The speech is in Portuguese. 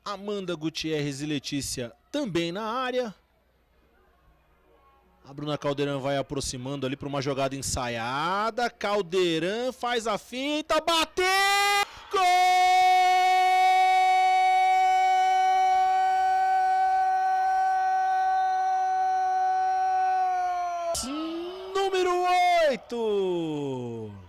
Amanda Gutierrez e Letícia também na área. A Bruna Caldeirão vai aproximando ali para uma jogada ensaiada. Caldeirão faz a finta, bateu! Gol! Número 8!